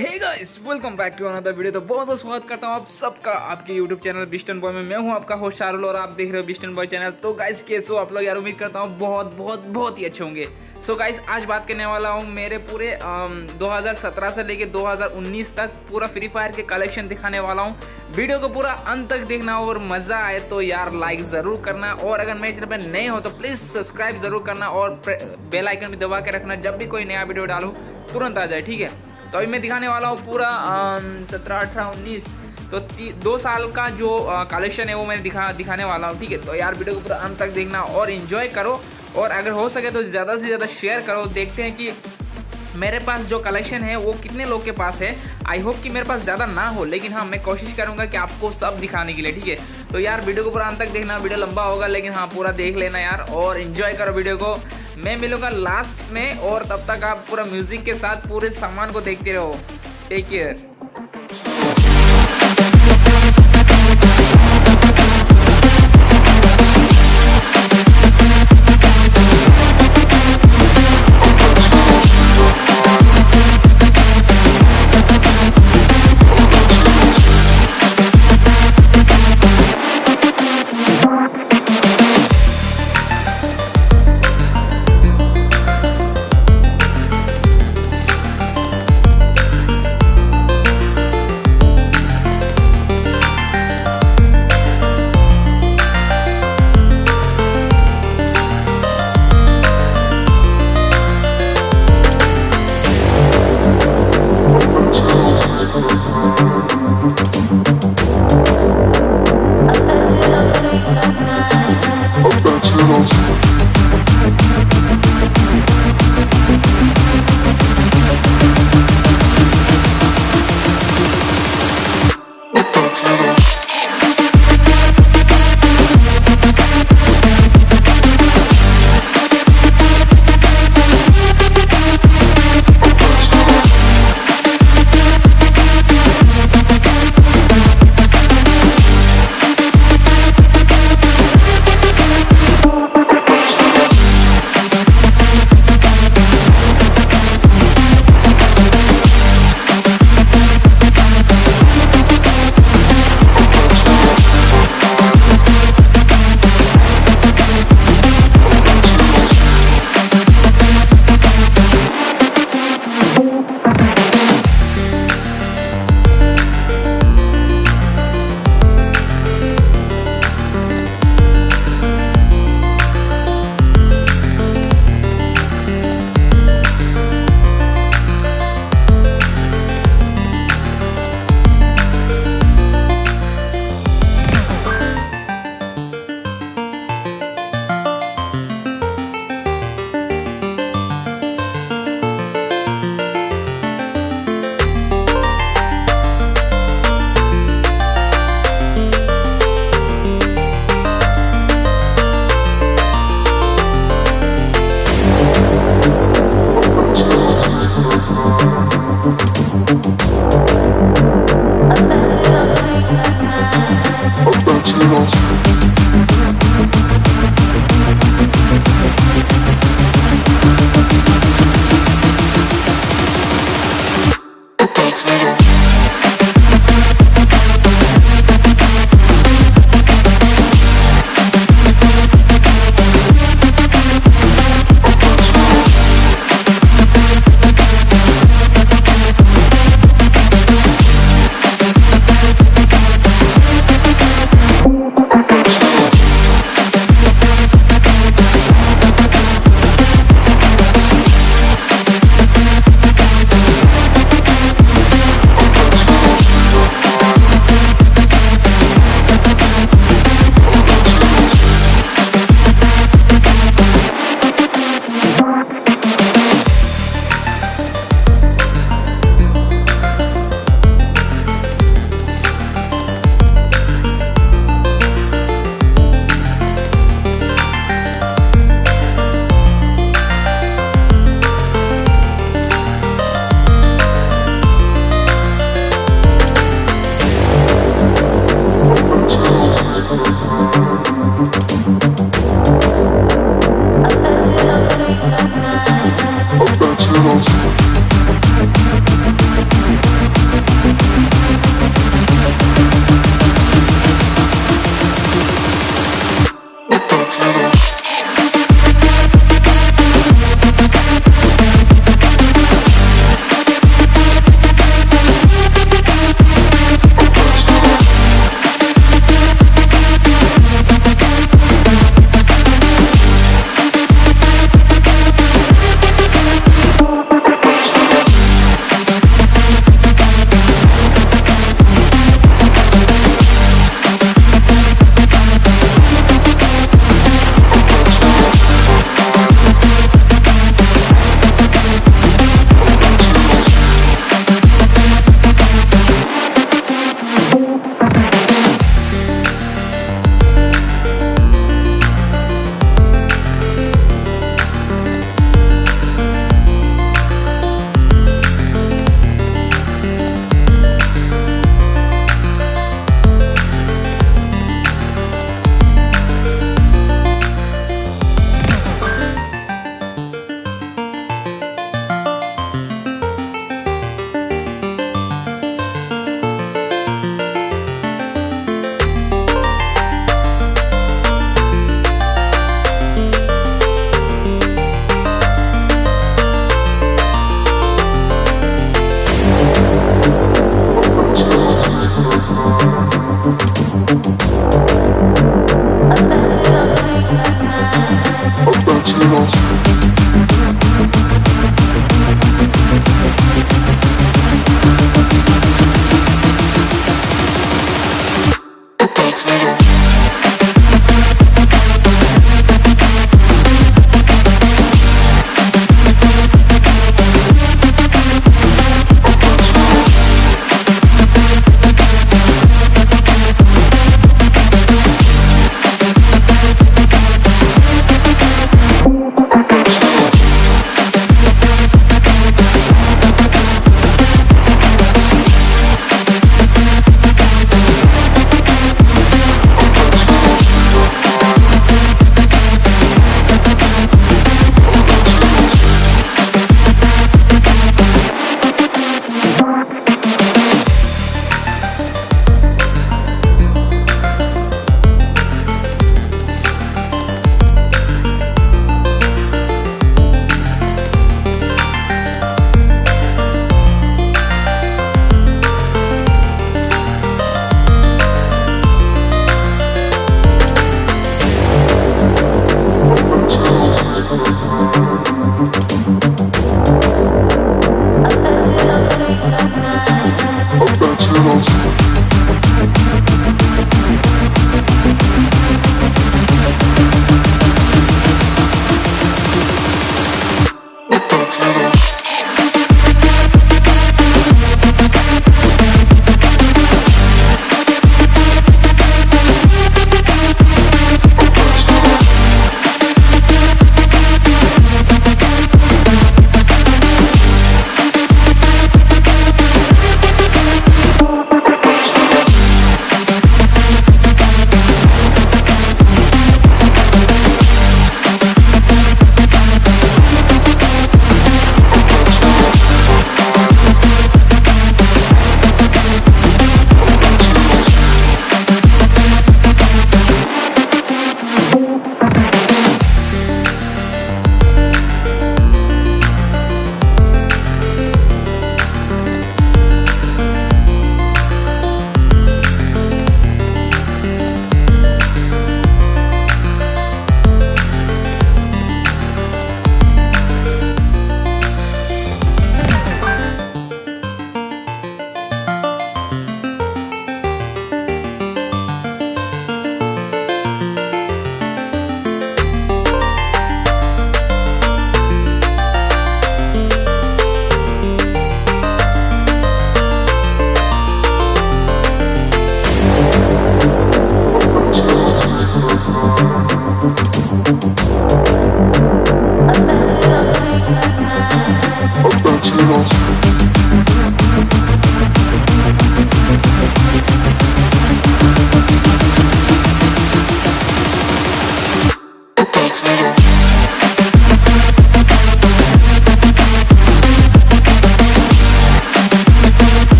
Hey guys, welcome back to another video. तो बहुत बहुत स्वागत करता हूँ आप सबका आपके यूट्यूब चैनल बिस्टन बॉय में। मैं हूँ आपका होस्ट शारुल और आप देख रहे हो बिस्टन बॉय चैनल। तो गाइस कैसे हो आप लोग यार? उम्मीद करता हूँ बहुत ही अच्छे होंगे। सो गाइस आज बात करने वाला हूँ मेरे पूरे 2017 से लेके 2019 तक पूरा फ्री फायर के कलेक्शन दिखाने वाला हूँ। वीडियो को पूरा अंत तक देखना और मज़ा आए तो यार लाइक ज़रूर करना, और अगर मेरे चैनल पर नए हो तो प्लीज़ सब्सक्राइब ज़रूर करना और बेल आइकन भी दबा के रखना, जब भी कोई नया वीडियो डालूँ तुरंत आ जाए, ठीक है। तो अभी मैं दिखाने वाला हूँ पूरा 17, 18, 19 तो 2 साल का जो कलेक्शन है वो मैं दिखाने वाला हूँ, ठीक है। तो यार वीडियो को पूरा अंत तक देखना और इन्जॉय करो, और अगर हो सके तो ज़्यादा से ज़्यादा शेयर करो। देखते हैं कि मेरे पास जो कलेक्शन है वो कितने लोग के पास है। आई होप कि मेरे पास ज़्यादा ना हो, लेकिन हाँ मैं कोशिश करूँगा कि आपको सब दिखाने के लिए, ठीक है। तो यार वीडियो को पूरा अंत तक देखना, वीडियो लंबा होगा लेकिन हाँ पूरा देख लेना यार और इन्जॉय करो वीडियो को। मैं मिलूँगा लास्ट में, और तब तक आप पूरा म्यूज़िक के साथ पूरे सामान को देखते रहो। Take care.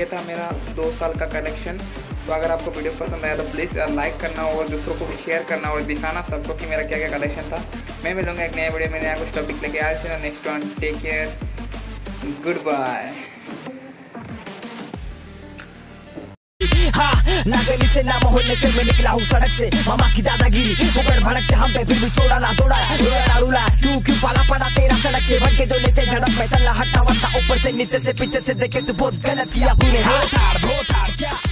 था मेरा 2 साल का कलेक्शन। तो अगर आपको वीडियो पसंद आया तो प्लीज़ लाइक करना और दूसरों को भी शेयर करना और दिखाना सबको कि मेरा क्या क्या कलेक्शन था। मैं मिलूँगा एक नया वीडियो में नया कुछ टॉपिक लेके। आज से next one, take care, good bye. हाँ, ना गली से ना मोहल्ले से मैं निकला हूँ सड़क से। मामा की दादागिरी ऊपर भड़कते हम पे, फिर भी छोड़ा ना दौड़ा, रोया ना रुला। क्यों पाला पड़ा तेरा सड़क से, भटके जो लेते झड़प में चला हट्टा वट्टा ऊपर से नीचे से पीछे से देखे तू बहुत गलत किया तूने। हाँ, क्या